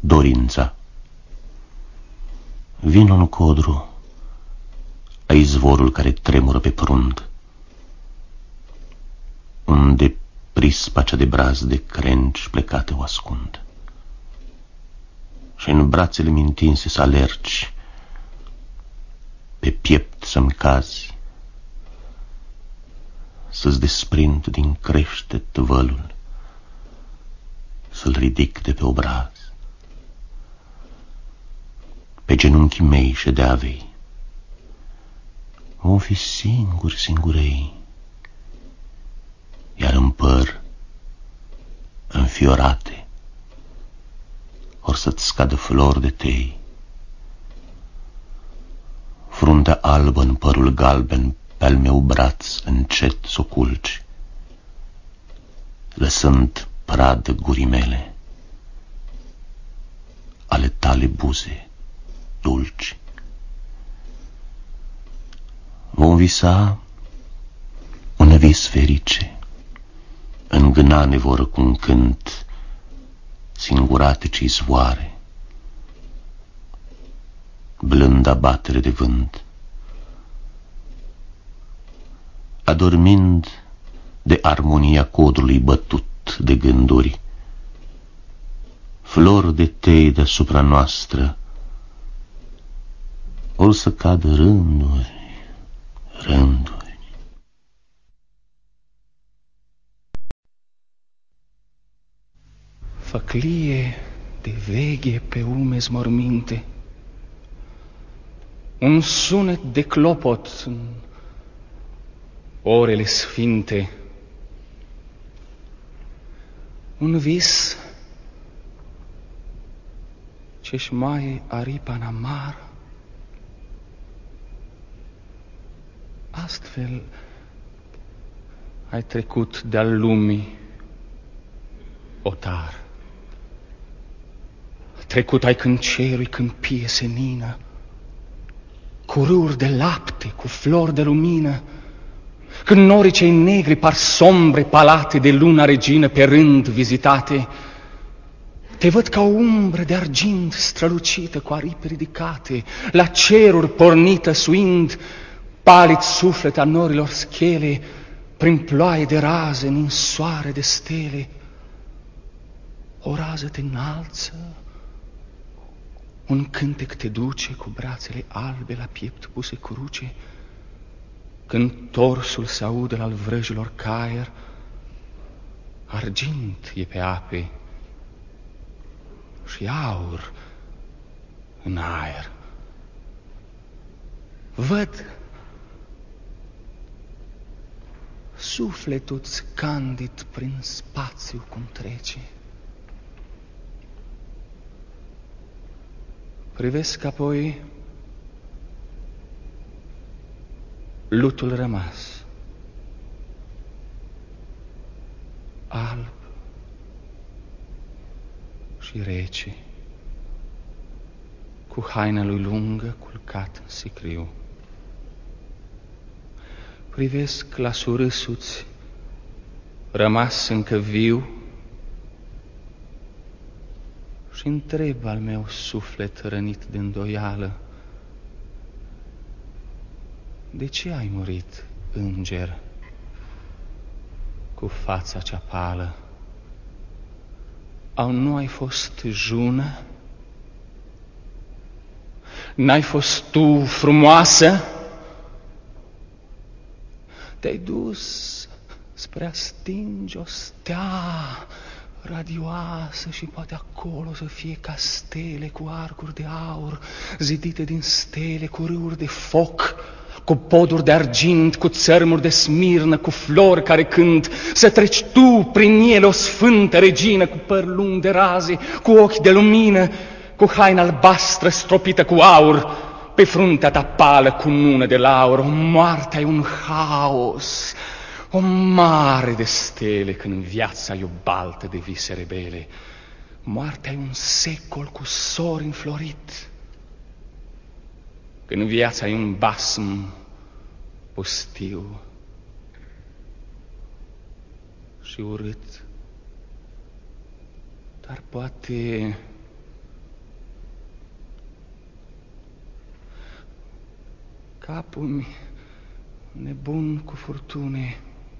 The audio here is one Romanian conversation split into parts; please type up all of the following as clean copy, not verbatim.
Dorința. Vino în codru, a izvorul care tremură pe prunt, unde prispa cea de braz de crengi plecate o ascund. Și în brațele mi întinse să alergi, pe piept să-mi cazi, să-ți desprind din creștet vălul, să-l ridic de pe obraz. Pe genunchii mei ședea vei. Vom fi singuri, singurei, iar în păr înfiorate or să-ți scadă flori de tei. Fruntea albă în părul galben pe-al meu braț încet s-o culci, lăsând prad gurii mele, ale tale buze dulci. Vom visa un vis ferice, îngâna ne vor cu un cânt singurate ce izvoare, blânda batere de vânt, adormind de armonia codrului bătut de gânduri. Flori de tei deasupra noastră or să cadă rânduri, rânduri. Făclie de veghe pe umezi morminte, un sunet de clopot în orele sfinte, un vis ce-și mai aripa în amar. Astfel ai trecut de-al lumii, otar. Trecut ai când cerul câmpie senină, cu râuri de lapte, cu flori de lumină, când norii cei negri par sombre palate de luna regină pe rând vizitate. Te văd ca o umbră de argint strălucită cu aripi ridicate, la ceruri pornită suind palid suflet a norilor schele, prin ploaie de raze, în soare de stele. O rază te înalță, un cântec te duce cu brațele albe la piept puse cruce, când torsul se aude al vrăjilor caier, argint e pe ape și aur în aer. Văd sufletul-ți candid prin spațiu cum trece. Privesc apoi lutul rămas, alb și rece, cu haina lui lungă culcat în sicriu. Privesc la surâsuți rămas încă viu și întreb al meu suflet rănit de îndoială: de ce ai murit, înger, cu fața cea pală? Au nu ai fost jună? N-ai fost tu frumoasă? Te-ai dus spre a stinge o stea radioasă și poate acolo să fie ca stele cu arcuri de aur, zidite din stele cu râuri de foc, cu poduri de argint, cu țărmuri de smirnă, cu flori care cânt, să treci tu prin ele, o sfântă regină, cu păr lung de raze, cu ochi de lumină, cu haină albastră stropită cu aur, pe fruntea ta pală cu nună de laur. O moarte ai un haos, o mare de stele, când în viața e o baltă de vise rebele. Moartea ai un secol cu sori înflorit, când în viața e un basm pustiu și urât. Dar poate capul-mi nebun cu furtune.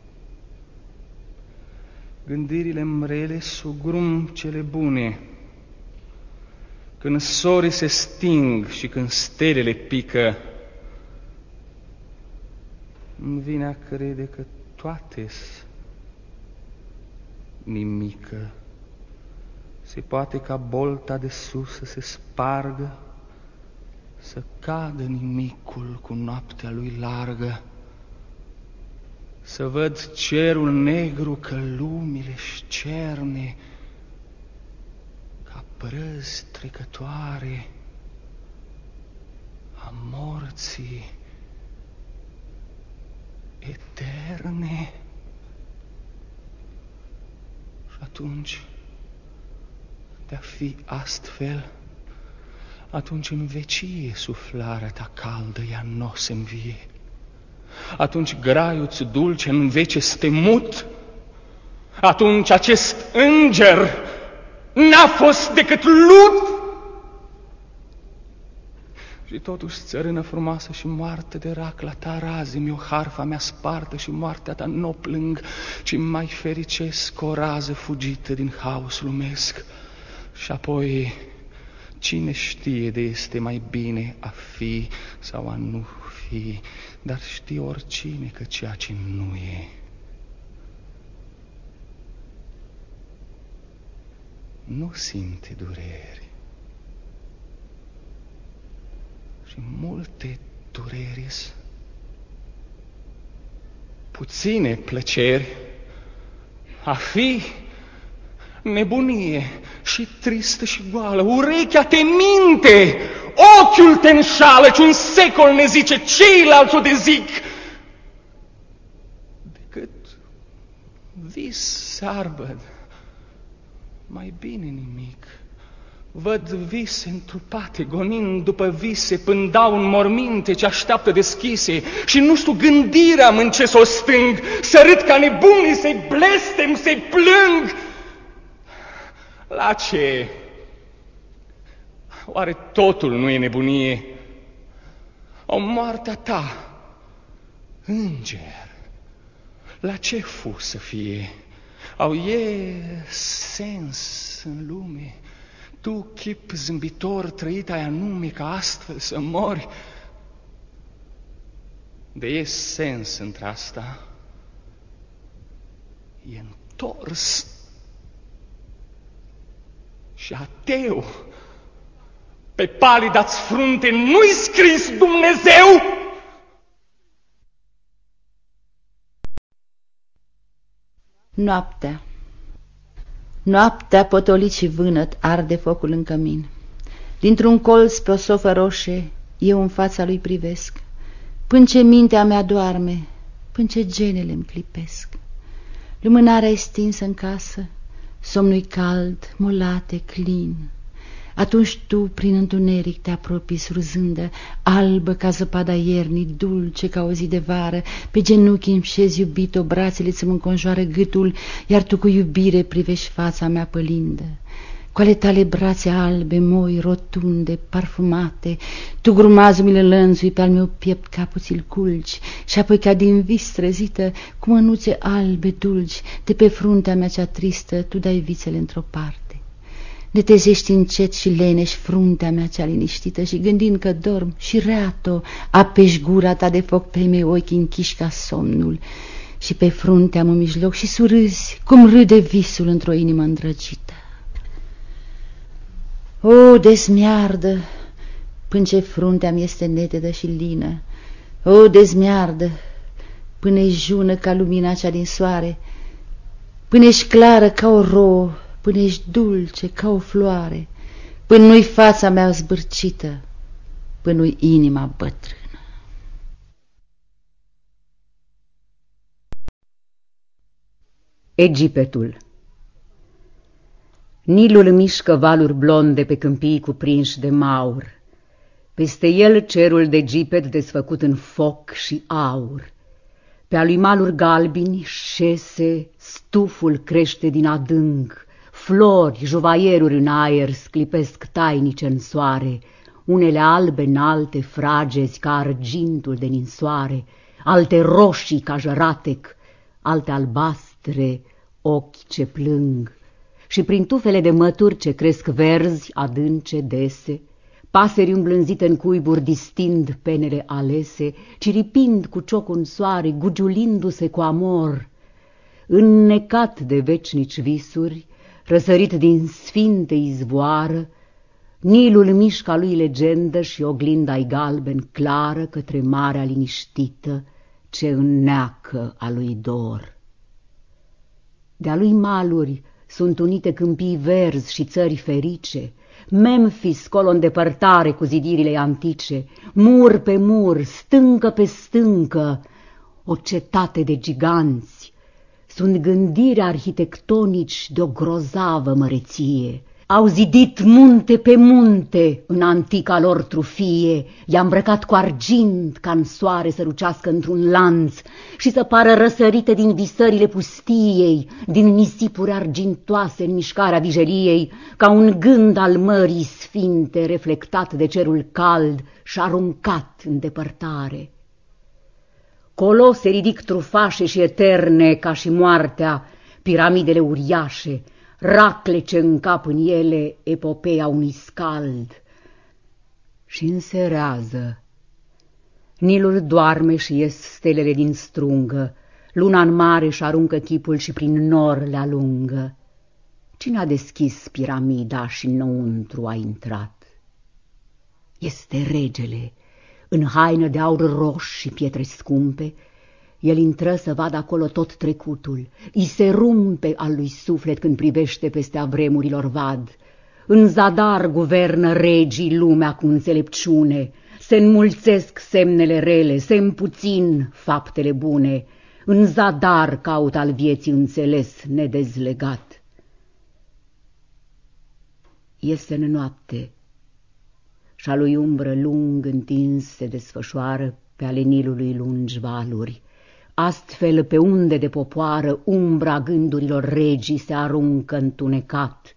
Gândirile-mi rele sugrum cele bune. Când sorii se sting și când stelele pică, îmi vine a crede că toate-s nimică. Se poate ca bolta de sus să se spargă, să cadă nimicul cu noaptea lui largă, să văd cerul negru că lumile-și cerne ca brăzi trecătoare a morții eterne. Și atunci, de-a fi astfel, atunci în vecie suflarea ta caldă ea n-o se învie. Atunci graiul-ți dulce în vece este mut. Atunci acest înger n-a fost decât lut. Și totuși, țărână frumoasă și moartă de rac, la ta raze-mi o harfa mea spartă și moartea ta n-o plâng, ci mai fericesc o rază fugită din haos lumesc. Și apoi, cine știe de este mai bine a fi sau a nu fi, dar știe oricine că ceea ce nu e nu simte dureri. Și multe dureri, puține plăceri, a fi nebunie și tristă și goală, urechea te minte, ochiul te înșală, ci un secol ne zice, ceilalți o dezic, decât vis searbăd, mai bine nimic. Văd vise întrupate, gonind după vise, până dau în morminte ce așteaptă deschise, și nu știu gândirea-mi în ce s-o stâng, să râd ca nebunii, să-i blestem, să-i plâng. La ce? Oare totul nu e nebunie? O moartea ta, înger, la ce fu să fie? Au e sens în lume? Tu, chip zâmbitor, trăit ai anume ca astfel să mori? De e sens între asta? E întors și ateu. Pe palida-ți frunte nu-i scris Dumnezeu? Noaptea. Noaptea, potolit și vânăt, arde focul în cămin. Dintr-un colț pe o sofă roșie, eu în fața lui privesc, până ce mintea mea doarme, până ce genele-mi clipesc. Lumânarea e stinsă în casă, somnul-i cald, molate, clin. Atunci tu, prin întuneric, te apropii surzândă, albă ca zăpada iernii, dulce ca o zi de vară. Pe genunchi îmi șezi, iubito, brațele ți-mi înconjoară gâtul, iar tu cu iubire privești fața mea pălindă. Cu ale tale brațe albe, moi, rotunde, parfumate, tu grumazul mi le lănțui pe al meu piept, capul ți-l culci, și apoi ca din vis trezită, cu mânuțe albe dulci, de pe fruntea mea cea tristă, tu dai vițele într-o parte. Netezești încet și leneși fruntea mea cea liniștită și gândind că dorm și reato, apeși gura ta de foc pe mei ochi închiși ca somnul și pe fruntea mă mijloc și surâzi cum râde visul într-o inimă îndrăgită. O, dezmiardă, până ce fruntea-mi este netedă și lină, o, dezmiardă, până-i jună ca lumina cea din soare, până-ești clară ca o rouă, până ești dulce ca o floare, până nu-i fața mea zbârcită, până nu-i inima bătrână. Egipetul. Nilul mișcă valuri blonde pe câmpii cuprinși de maur, peste el cerul de Egipet desfăcut în foc și aur. Pe-a lui maluri galbini șese, stuful crește din adânc, flori, juvaieruri în aer sclipesc tainice în soare, unele albe înalte, fragezi ca argintul de ninsoare, alte roșii ca jăratec, alte albastre, ochi ce plâng, și prin tufele de mături ce cresc verzi, adânce, dese, pasări îmblânzite în cuiburi distind penele alese, ciripind cu ciocul în soare, gugiulindu-se cu amor, înnecat de vecinici visuri, răsărit din sfinte izvoară, Nilul mișca lui legendă și oglinda-i galben clară către marea liniștită ce înneacă a lui dor. De-a lui maluri sunt unite câmpii verzi și țări ferice, Memphis colo în depărtare cu zidirile antice, mur pe mur, stâncă pe stâncă, o cetate de giganți. Sunt gândiri arhitectonici de o grozavă măreție. Au zidit munte pe munte în antica lor trufie, i-a îmbrăcat cu argint ca în soare să lucească într-un lanț și să pară răsărite din visările pustiei, din nisipuri argintoase în mișcarea vijeliei, ca un gând al mării sfinte reflectat de cerul cald și aruncat în depărtare. Colo se ridic trufașe și eterne ca și moartea, piramidele uriașe, racle ce încap în ele epopeea unui scald. Și înserează. Nilul doarme și ies stelele din strungă, luna în mare și aruncă chipul și prin nor le alungă. Cine a deschis piramida și înăuntru a intrat? Este regele, în haină de aur roș și pietre scumpe. El intră să vadă acolo tot trecutul, i se rumpe al lui suflet când privește peste a vremurilor vad. În zadar guvernă regii lumea cu înțelepciune, se înmulțesc semnele rele, se împuțin faptele bune, în zadar caut al vieții înțeles nedezlegat. Iese în noapte și-a lui umbră lung întins se desfășoară pe ale Nilului lungi valuri. Astfel, pe unde de popoară, umbra gândurilor regii se aruncă întunecat.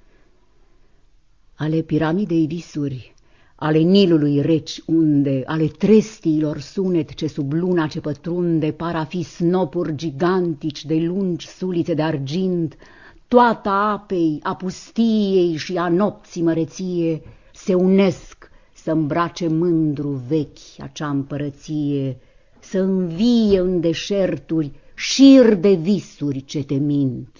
Ale piramidei visuri, ale Nilului reci unde, ale trestiilor sunet ce sub luna ce pătrunde par a fi snopuri gigantici de lungi sulițe de argint, toată apei, a pustiei și a nopții măreție, se unesc să îmbrace mândru vechi acea împărăție, să învie în deșerturi șir de visuri ce te mint.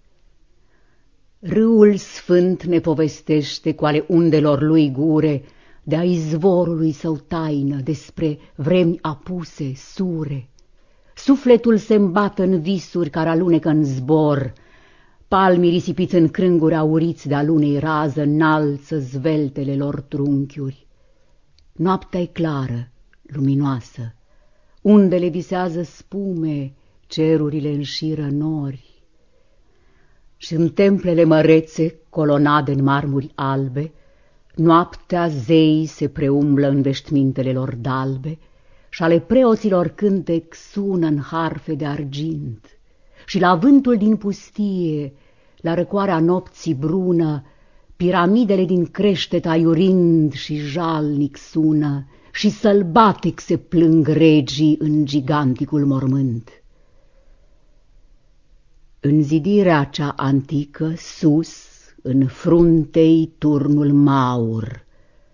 Râul sfânt ne povestește cu ale undelor lui gure de-a izvorului său taină despre vremi apuse, sure. Sufletul se îmbată în visuri care alunecă în zbor, palmii risipiți în crânguri auriți de-a lunei rază înalță zveltele lor trunchiuri. Noaptea-i clară, luminoasă, undele visează spume, cerurile înșiră nori. Și în templele mărețe, colonade în marmuri albe, noaptea zeii se preumblă în veștmintele lor dalbe și ale preoților cântec sună în harfe de argint. Și la vântul din pustie, la răcoarea nopții brună, piramidele din creștet aiurind și jalnic sună, și sălbatic se plâng regii în giganticul mormânt. În zidirea cea antică, sus, în fruntei turnul maur,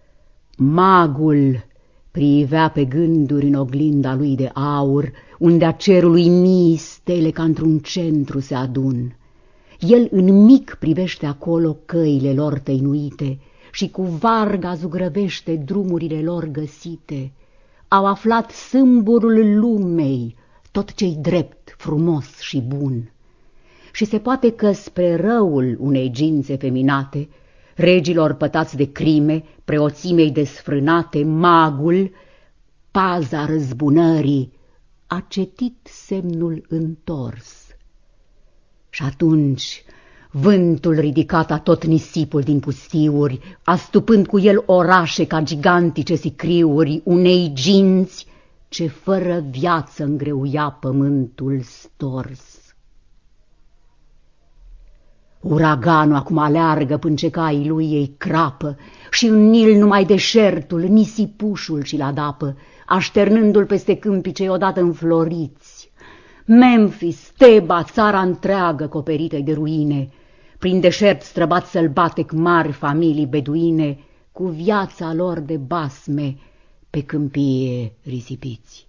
magul privea pe gânduri în oglinda lui de aur, unde-a cerului mii stele ca într-un centru se adun. El în mic privește acolo căile lor tăinuite și cu varga zugrăvește drumurile lor găsite. Au aflat sâmburul lumei, tot ce-i drept, frumos și bun. Și se poate că spre răul unei gințe feminate, regilor pătați de crime, preoțimei desfrânate, magul, paza răzbunării, a cetit semnul întors. Și atunci vântul ridicat a tot nisipul din pustiuri, astupând cu el orașe ca gigantice sicriuri, unei ginți ce fără viață îngreuia pământul stors. Uraganul acum aleargă până ce caii lui ei crapă și în Nil numai deșertul, nisipușul și-l adapă, așternându-l peste câmpii cei odată înfloriți. Memphis, Teba, țara întreagă coperită de ruine, prin deșert străbat sălbatec mari familii beduine, cu viața lor de basme pe câmpie risipiți.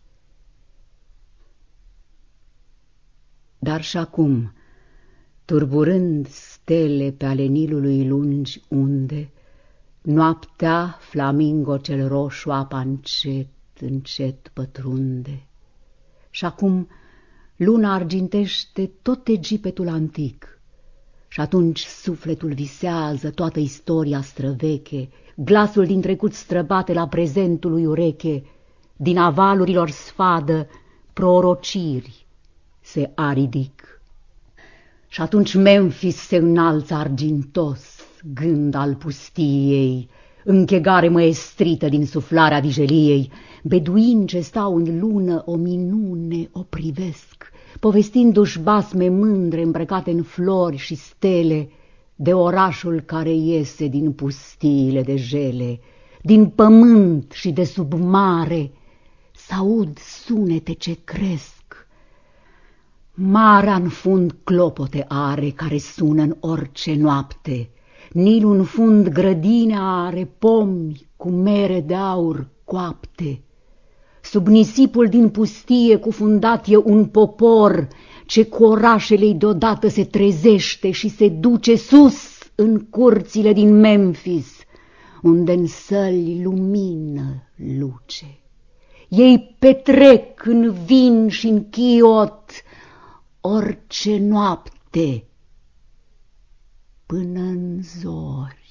Dar și acum, turburând stele pe ale Nilului lungi unde, noaptea flamingo cel roșu apa încet, încet pătrunde. Și acum luna argintește tot Egipetul antic, și atunci sufletul visează toată istoria străveche, glasul din trecut străbate la prezentul lui ureche, din avalurilor sfadă prorociri se aridic. Și atunci Memphis se înalță argintos, gând al pustiei, închegare măestrită din suflarea vigeliei, beduini ce stau în lună o minune o privesc, povestindu-și basme mândre îmbrăcate în flori și stele, de orașul care iese din pustiile de jele, din pământ și de sub mare, s-aud sunete ce cresc. Marea în fund clopote are care sună în orice noapte, Nilul în fund grădine are pomi cu mere de aur coapte. Sub nisipul din pustie cufundat e un popor ce cu orașele-i deodată se trezește și se duce sus în curțile din Memphis, unde-n săli lumină luce. Ei petrec în vin și în chiot orice noapte până în zori.